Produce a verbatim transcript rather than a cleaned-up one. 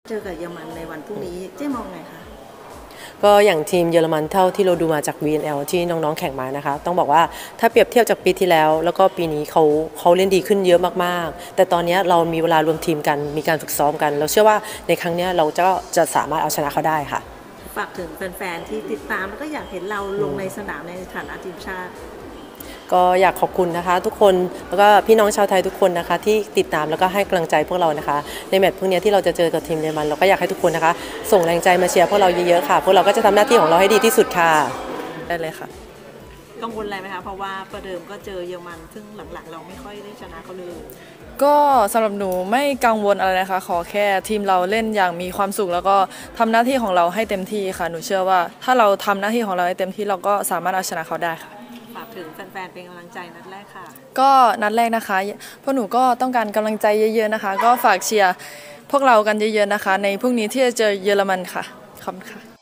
เจอกับเยอรมันในวันพรุ่งนี้เจ๊มองไงคะก็อย่างทีมเยอรมันเท่าที่เราดูมาจาก วี เอ็น แอล ที่น้องๆแข่งมานะคะต้องบอกว่าถ้าเปรียบเทียบจากปีที่แล้วแล้วก็ปีนี้เขาเขาเล่นดีขึ้นเยอะมากๆแต่ตอนนี้เรามีเวลารวมทีมกันมีการฝึกซ้อมกันเราเชื่อว่าในครั้งนี้เราจะจะสามารถเอาชนะเขาได้ค่ะฝากถึงแฟนๆที่ติดตามแล้วก็อยากเห็นเราลงในสนามในฐานะทีมชาติก็อยากขอบคุณนะคะทุกคนแล้วก็พี่น้องชาวไทยทุกคนนะคะที่ติดตามแล้วก็ให้กำลังใจพวกเรานะคะในแมตช์พวกนี้ที่เราจะเจอกับทีมเยอรมันเราก็อยากให้ทุกคนนะคะส่งแรงใจมาเชียร์พวกเราเยอะๆค่ะพวกเราก็จะทำหน้าที่ของเราให้ดีที่สุดค่ะได้เลยค่ะกังวลอะไรไหมคะเพราะว่าประเดิมก็เจอเยอรมันซึ่งหลังๆเราไม่ค่อยได้ชนะเขาเลยก็สำหรับหนูไม่กังวลอะไรนะคะขอแค่ทีมเราเล่นอย่างมีความสุขแล้วก็ทำหน้าที่ของเราให้เต็มที่ค่ะหนูเชื่อว่าถ้าเราทำหน้าที่ของเราให้เต็มที่เราก็สามารถเอาชนะเขาได้ค่ะฝากถึงแฟนๆเป็นกำลังใจนัดแรกค่ะก็นัดแรกนะคะพวกหนูก็ต้องการกำลังใจเยอะๆนะคะก็ฝากเชียร์พวกเรากันเยอะๆนะคะในพรุ่งนี้ที่จะเจอเยอรมันค่ะขอบคุณค่ะ